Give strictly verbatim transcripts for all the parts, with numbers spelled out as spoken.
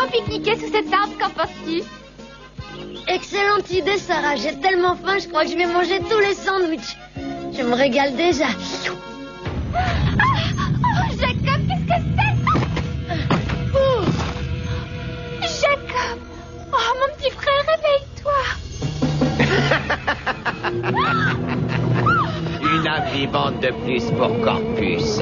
Allons pique-niquer sous cette arbre, qu'en penses-tu? Excellente idée, Sarah. J'ai tellement faim, je crois que je vais manger tous les sandwichs. Je me régale déjà. Ah, oh, Jacob, qu'est-ce que c'est? Oh. Jacob! Oh, mon petit frère, réveille-toi. Une âme vivante de plus pour Corpus.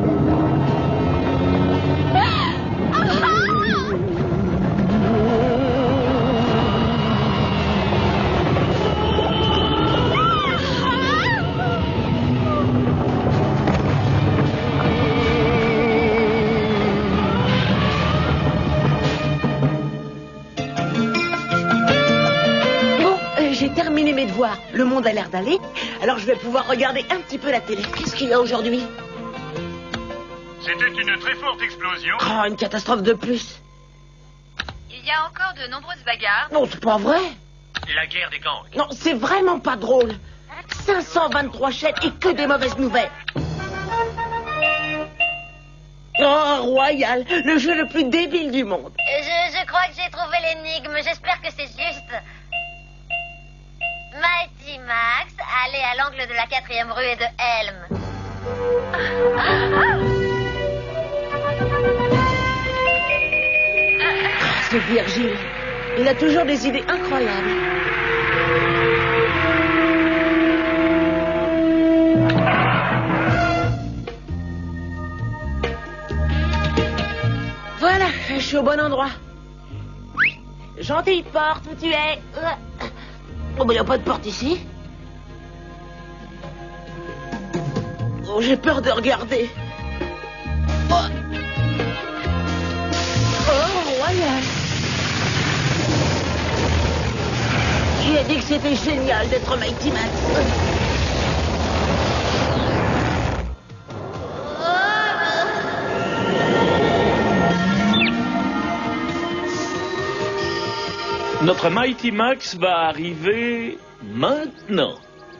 J'ai terminé mes devoirs. Le monde a l'air d'aller. Alors je vais pouvoir regarder un petit peu la télé. Qu'est-ce qu'il y a aujourd'hui? C'était une très forte explosion. Oh, une catastrophe de plus. Il y a encore de nombreuses bagarres. Non, c'est pas vrai. La guerre des gangs. Non, c'est vraiment pas drôle. cinq cent vingt-trois chaînes et que des mauvaises nouvelles. Oh, Royal, le jeu le plus débile du monde. Je, je crois que j'ai trouvé l'énigme. J'espère que c'est juste. Mighty Max, allez à l'angle de la quatrième rue et de Elm. C'est Virgile. Il a toujours des idées incroyables. Voilà, je suis au bon endroit. Gentille porte, où tu es? Oh, mais il n'y a pas de porte ici. Oh, j'ai peur de regarder. Oh, oh Royal. Qui a dit que c'était génial d'être Mighty Max? Notre Mighty Max va arriver maintenant.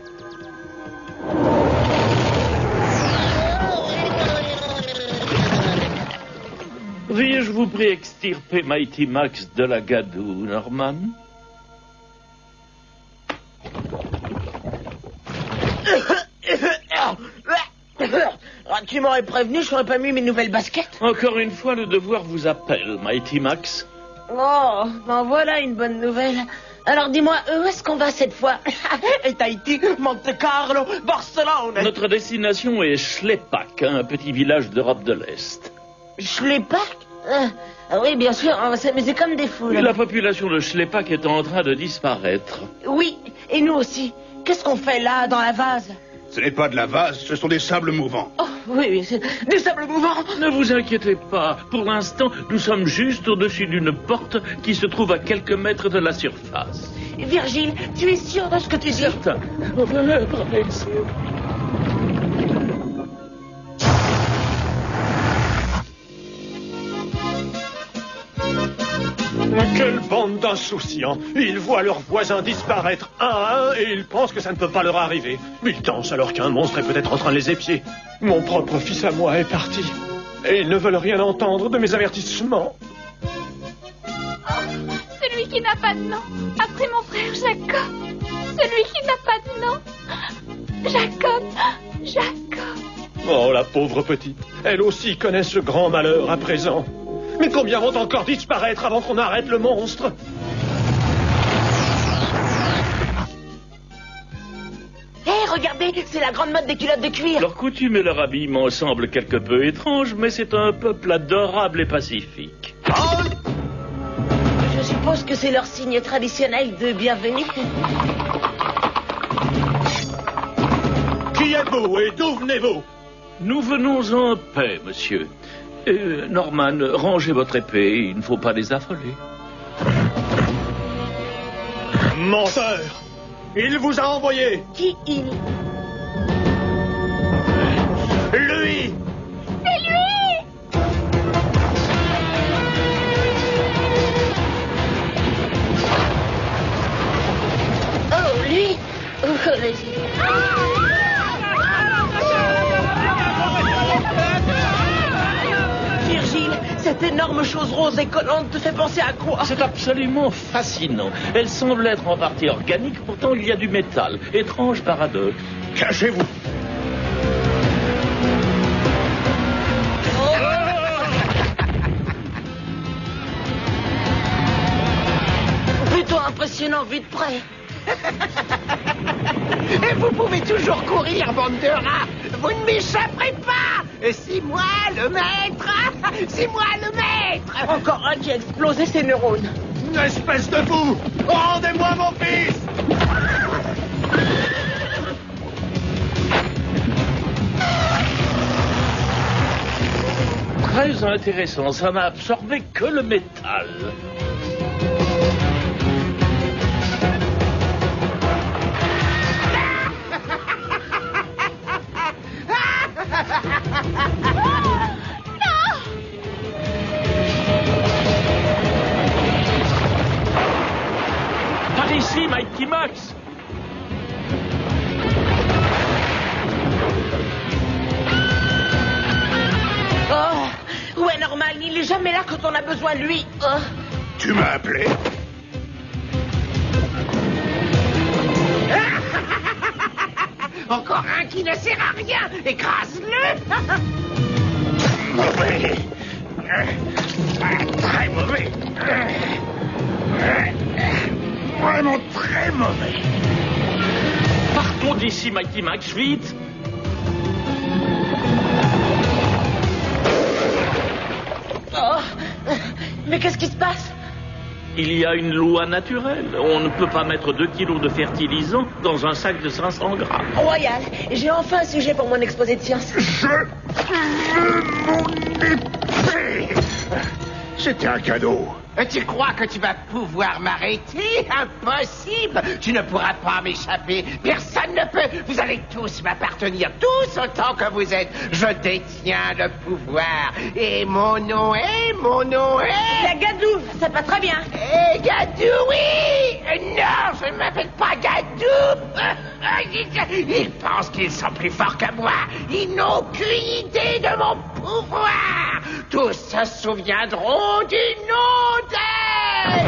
Veuillez, je vous prie, extirper Mighty Max de la gadoue, Norman? Tu m'aurais prévenu, je n'aurais pas mis mes nouvelles baskets. Encore une fois, le devoir vous appelle, Mighty Max. Oh, ben voilà une bonne nouvelle. Alors dis-moi, où est-ce qu'on va cette fois? Tahiti, Monte Carlo, Barcelone. Notre destination est Schlepak, un petit village d'Europe de l'Est. Schlepak? Ah, ah oui, bien sûr, mais c'est comme des fous. Et la population de Schlepak est en train de disparaître. Oui, et nous aussi. Qu'est-ce qu'on fait là, dans la vase? Ce n'est pas de la vase, ce sont des sables mouvants. Oh, oui, oui, c'est des sables mouvants. Ne vous inquiétez pas. Pour l'instant, nous sommes juste au-dessus d'une porte qui se trouve à quelques mètres de la surface. Virgile, tu es sûr de ce que tu dis? Certain. Bien sûr. Quelle bande d'insouciants! Ils voient leurs voisins disparaître un à un et ils pensent que ça ne peut pas leur arriver. Ils dansent alors qu'un monstre est peut-être en train de les épier. Mon propre fils à moi est parti. Et ils ne veulent rien entendre de mes avertissements. Oh, celui qui n'a pas de nom. Après mon frère Jacob. Celui qui n'a pas de nom. Jacob. Jacob. Oh, la pauvre petite. Elle aussi connaît ce grand malheur à présent. Mais combien vont encore disparaître avant qu'on arrête le monstre? Hé, hey, regardez, c'est la grande mode des culottes de cuir. Leurs coutumes et leur habillement semblent quelque peu étranges, mais c'est un peuple adorable et pacifique. Je suppose que c'est leur signe traditionnel de bienvenue. Qui êtes-vous et d'où venez-vous? Nous venons en paix, monsieur. Euh, Norman, rangez votre épée, il ne faut pas les affoler. Menteur! Il vous a envoyé! Qui il? Lui! C'est lui! Oh, lui? Oh, vas-y. Cette énorme chose rose et collante te fait penser à quoi? C'est absolument fascinant. Elle semble être en partie organique, pourtant il y a du métal. Étrange paradoxe. Cachez-vous. Plutôt impressionnant vu de près. Et vous pouvez toujours courir, bande de rats. Vous ne m'échapperez pas. C'est moi le maître. C'est moi le maître. Encore un qui a explosé ses neurones. Espèce de fou! Rendez-moi mon fils! Très intéressant, ça n'a absorbé que le métal. Par ici, Mighty Max! Oh, ouais, normal, il est jamais là quand on a besoin de lui. Oh. Tu m'as appelé? Encore un qui ne sert à rien. Écrase-le. Mauvais. Très mauvais. Vraiment très mauvais. Partons d'ici, Mighty Max, vite! Oh. Mais qu'est-ce qui se passe? Il y a une loi naturelle. On ne peut pas mettre deux kilos de fertilisant dans un sac de cinq cents grammes. Royal, j'ai enfin un sujet pour mon exposé de science. Je veux mon épée. C'était un cadeau. Tu crois que tu vas pouvoir m'arrêter? Impossible. Tu ne pourras pas m'échapper. Personne ne peut. Vous allez tous m'appartenir. Tous autant que vous êtes. Je détiens le pouvoir. Et mon nom est... Mon nom est... La Gadou, ça va très bien. Eh, Gadou, oui. Non, je ne m'appelle pas Gadou. Ils pensent qu'ils sont plus forts que moi. Ils n'ont aucune idée de mon pouvoir. Tous se souviendront du nom d'elle.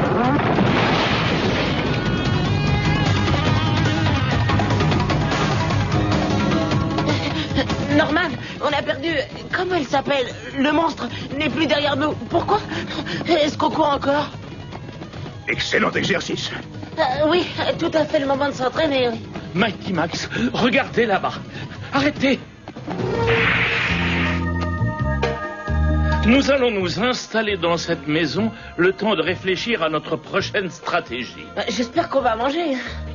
Norman, on a perdu... Comment elle s'appelle? Le monstre n'est plus derrière nous. Pourquoi? Est-ce qu'on court encore? Excellent exercice. Euh, oui, tout à fait le moment de s'entraîner, oui. Mighty Max, regardez là-bas. Arrêtez! Nous allons nous installer dans cette maison le temps de réfléchir à notre prochaine stratégie. Euh, J'espère qu'on va manger.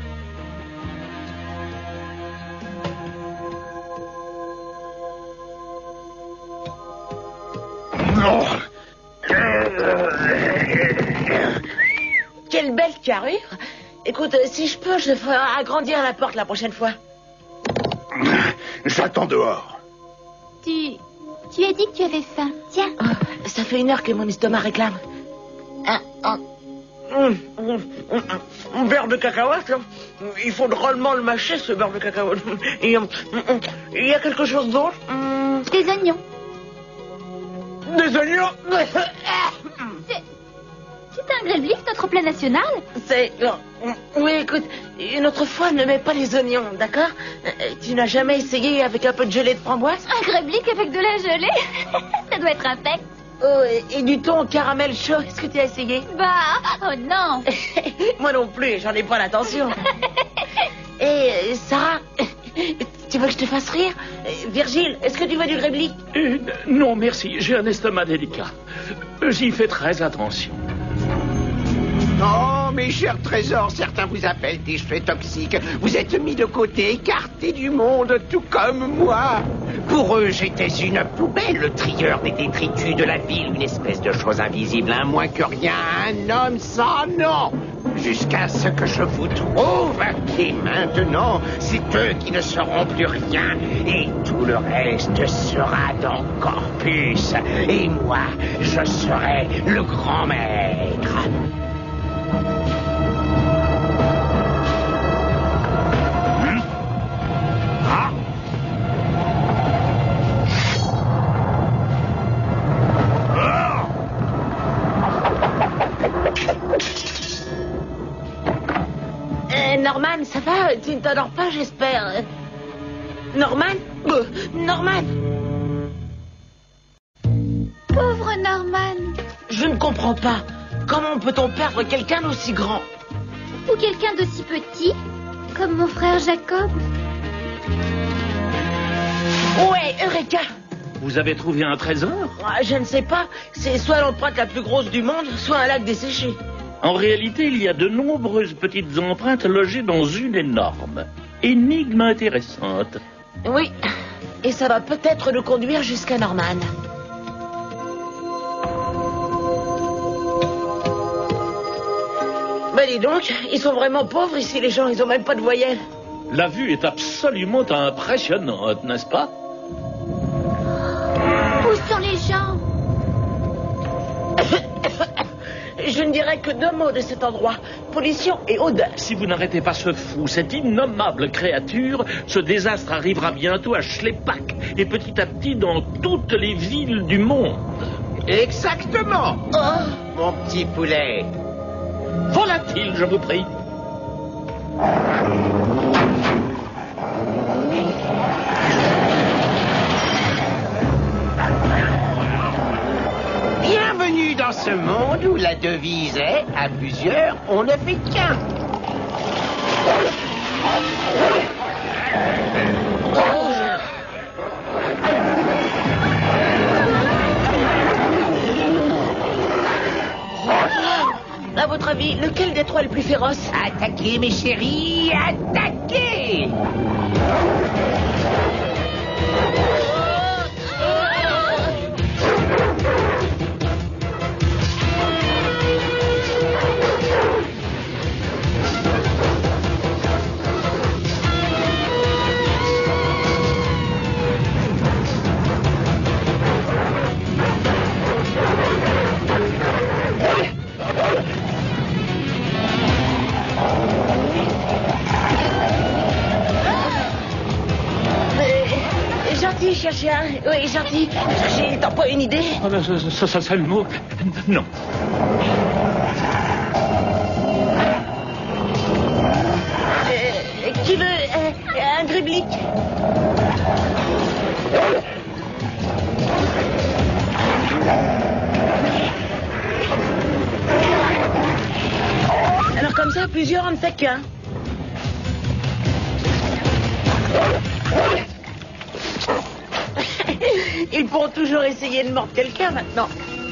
Non. Quelle belle carrure. Écoute, si je peux, je ferai agrandir la porte la prochaine fois. J'attends dehors. Tu... Tu as dit que tu avais faim. Tiens. Oh, ça fait une heure que mon estomac réclame. Un, un, hum, hum, hum, un beurre de cacahuète, là. Il faut drôlement le mâcher, ce beurre de cacahuète. Et, hum, hum, il y a quelque chose d'autre? Hum, Des oignons. Des oignons. C'est... C'est un grilled beef, notre plat national. C'est... Oui, écoute, une autre fois, ne mets pas les oignons, d'accord? Tu n'as jamais essayé avec un peu de gelée de framboise? Un grilled beef avec de la gelée. Ça doit être infect. Oh, et, et du thon au caramel chaud, est-ce que tu as essayé? Bah, oh non. Moi non plus, j'en ai pas l'intention. Et euh, Sarah, tu veux que je te fasse rire? Virgile, est-ce que tu veux du grilled beef? Euh, non, merci, j'ai un estomac délicat. J'y fais très attention. Oh, mes chers trésors, certains vous appellent des déchets toxiques. Vous êtes mis de côté, écartés du monde, tout comme moi. Pour eux, j'étais une poubelle, le trieur des détritus de la ville, une espèce de chose invisible, un moins que rien, un homme sans nom. Jusqu'à ce que je vous trouve. Et maintenant, c'est eux qui ne seront plus rien. Et tout le reste sera dans Corpus. Et moi, je serai le grand maître. Ah. va? Tu ne t'endors pas, j'espère. Norman? euh, Norman? Pauvre Norman. Je ne comprends pas. Comment peut-on perdre quelqu'un d'aussi grand? Ou quelqu'un d'aussi petit, comme mon frère Jacob. Ouais, Eureka! Vous avez trouvé un trésor? Ah, je ne sais pas. C'est soit l'empreinte la plus grosse du monde, soit un lac desséché. En réalité, il y a de nombreuses petites empreintes logées dans une énorme. Énigme intéressante. Oui, et ça va peut-être nous conduire jusqu'à Norman. Ben dis donc, ils sont vraiment pauvres ici, les gens, ils ont même pas de voyelles. La vue est absolument impressionnante, n'est-ce pas? Où sont les gens? Je ne dirais que deux mots de cet endroit, pollution et odeur. Si vous n'arrêtez pas ce fou, cette innommable créature, ce désastre arrivera bientôt à Schlepak et petit à petit dans toutes les villes du monde. Exactement. Oh, Mon petit poulet. Volatile, je vous prie. Bienvenue dans ce monde où la devise est à plusieurs, on ne fait qu'un. à votre avis, lequel des trois est le plus féroce? Attaquez, mes chéris, attaquez! Gentil, chercher un. Oui, gentil. Chercher, t'as pas une idée? Oh, ça, ça, ça, c'est le mot. Non. Euh, qui veut euh, un driblic? Alors comme ça, plusieurs, on ne fait qu'un. Ils pourront toujours essayer de mordre quelqu'un maintenant.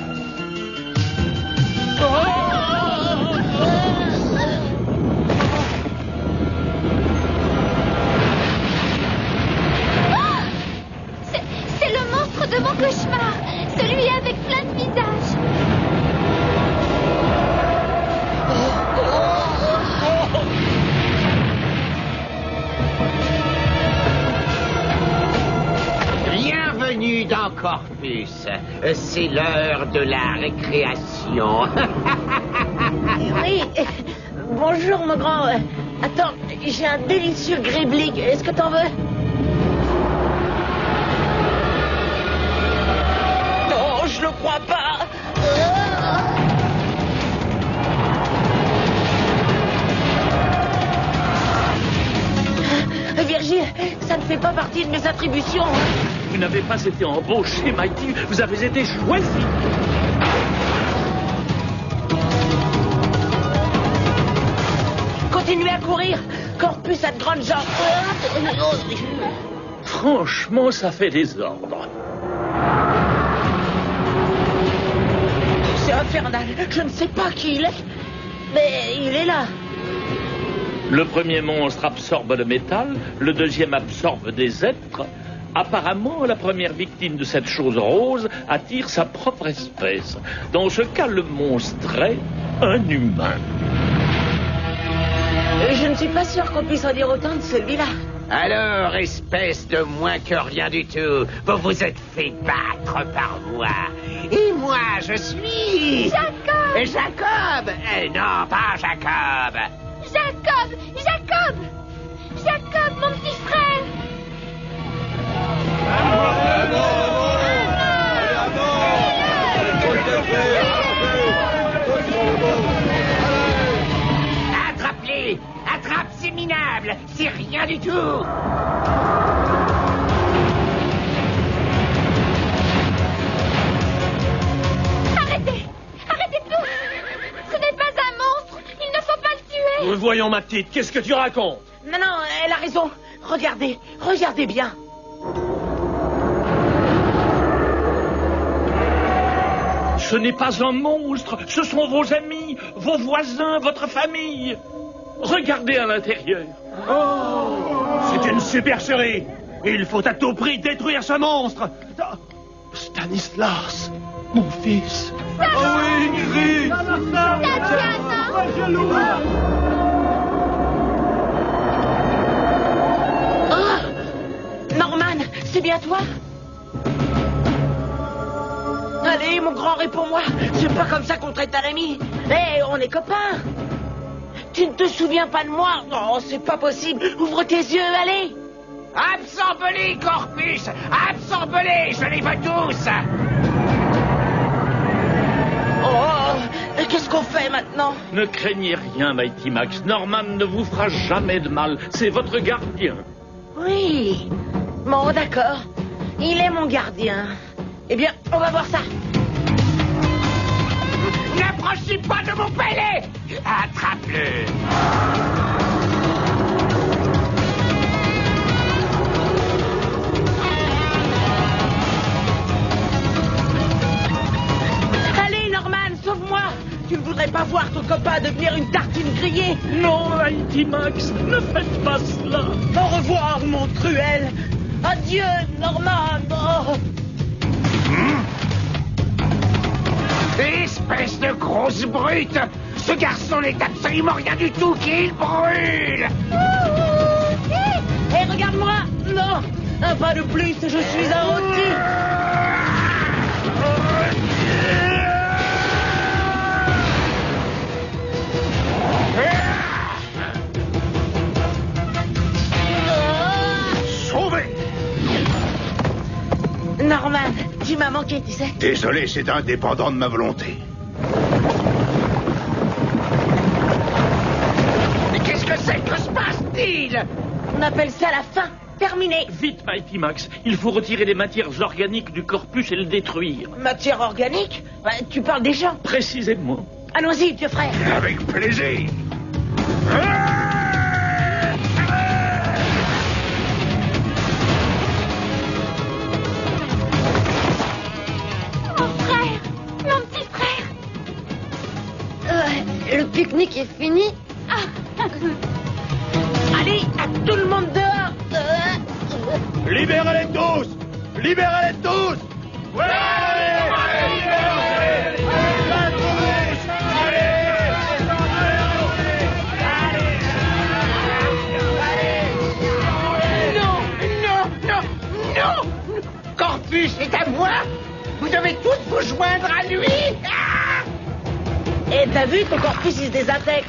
C'est c'est le monstre de mon cauchemar. Celui avec plein de visages. Bienvenue dans Corpus. C'est l'heure de la récréation. Oui. Bonjour, mon grand. Attends, j'ai un délicieux griblic. Est-ce que t'en veux? Non, je le crois pas. Virgile, ça ne fait pas partie de mes attributions. Vous n'avez pas été embauché, Mighty. Vous avez été choisi. Continuez à courir. Corpus a de grandes jambes. Franchement, ça fait désordre. C'est infernal. Je ne sais pas qui il est, mais il est là. Le premier monstre absorbe le métal, le deuxième absorbe des êtres. Apparemment, la première victime de cette chose rose attire sa propre espèce. Dans ce cas, le monstre est un humain. Je ne suis pas sûr qu'on puisse en dire autant de celui-là. Alors, espèce de moins que rien du tout, vous vous êtes fait battre par moi. Et moi, je suis... Jacob! Jacob! Eh non, pas Jacob! Jacob! Jacob! Jacob, mon petit frère! Attrape-les! Attrape ces minables! tout. Arrêtez! Arrêtez tout! Ce n'est pas un monstre! Il ne faut pas le tuer! Nous voyons, ma petite, qu'est-ce que tu racontes? Non, non, elle a raison. Regardez, regardez bien. Ce n'est pas un monstre, ce sont vos amis, vos voisins, votre famille. Regardez à l'intérieur. C'est une supercherie. Il faut à tout prix détruire ce monstre. Ah, Stanislas, mon fils. Oh oui, Ingrid. Oh, Norman, c'est bien toi? Allez, mon grand, réponds-moi. C'est pas comme ça qu'on traite un ami. Hé, on est copains. Tu ne te souviens pas de moi? Non, c'est pas possible. Ouvre tes yeux, allez. Absorbe-les, Corpus. Absorbe-les, je les veux tous. Oh, qu'est-ce qu'on fait maintenant? Ne craignez rien, Mighty Max. Norman ne vous fera jamais de mal. C'est votre gardien. Oui. Bon, d'accord. Il est mon gardien. Eh bien, on va voir ça. N'approchez pas de mon palais. Attrape-le. Allez, Norman, sauve-moi. Tu ne voudrais pas voir ton copain devenir une tartine grillée? Non, Mighty Max, ne faites pas cela. Au revoir, mon cruel. Adieu, Norman. Oh. Espèce de grosse brute. Ce garçon n'est absolument rien du tout, qu'il brûle. Hé, regarde-moi. Non, un pas de plus, je suis un rôti. Sauvé. Norman, tu m'as manqué, tu sais. Désolé, c'est indépendant de ma volonté. Mais qu'est-ce que c'est? Que se passe-t-il? On appelle ça la fin. Terminé. Vite, Mighty Max. Il faut retirer les matières organiques du corpus et le détruire. Matière organique? Bah, tu parles des gens. Précisément. Allons-y, vieux frère. Avec plaisir. Mon frère! Mon petit frère! Euh, le pique-nique est fini. Ah. Allez, à tout le monde dehors. Euh, Libérez-les tous. Libérez-les tous. Ouais. Non, non, non, non. Corpus est à moi. Vous devez tous vous joindre à lui. Ah. Et t'as vu, ton corpus, il se désintègre.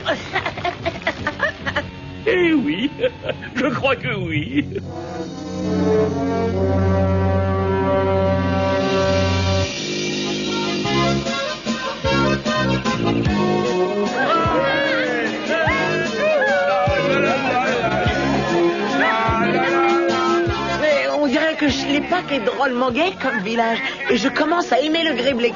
Eh oui, je crois que oui. Mais on dirait que Schlepak est drôlement gay comme village. Et je commence à aimer le Griblick.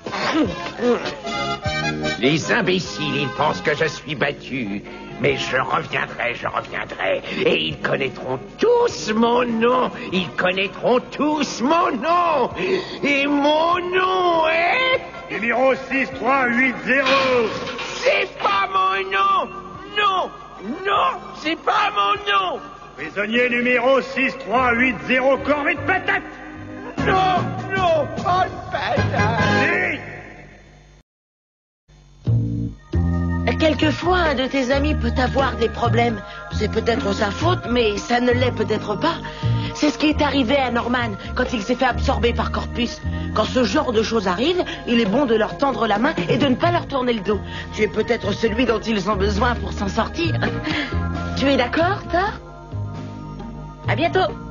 Les imbéciles, ils pensent que je suis battu. Mais je reviendrai, je reviendrai. Et ils connaîtront tous mon nom. Ils connaîtront tous mon nom. Et mon nom est... Numéro six trois huit zéro. C'est pas mon nom. Non, non, c'est pas mon nom. Prisonnier numéro six trois huit zéro, corvée de patate. Non, non, pas de patate. Quelquefois, un de tes amis peut avoir des problèmes. C'est peut-être sa faute, mais ça ne l'est peut-être pas. C'est ce qui est arrivé à Norman quand il s'est fait absorber par Corpus. Quand ce genre de choses arrive, il est bon de leur tendre la main et de ne pas leur tourner le dos. Tu es peut-être celui dont ils ont besoin pour s'en sortir. Tu es d'accord, Thor? À bientôt.